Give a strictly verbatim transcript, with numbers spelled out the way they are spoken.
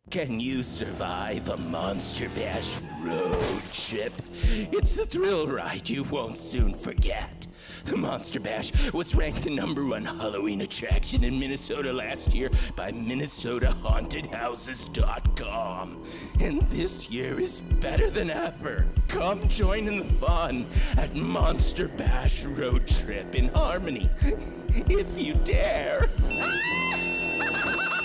Can you survive a Monster Bash road trip? It's the thrill ride you won't soon forget. The Monster Bash was ranked the number one Halloween attraction in Minnesota last year by Minnesota Haunted Houses dot com. And this year is better than ever. Come join in the fun at Monster Bash Road Trip in Harmony, if you dare.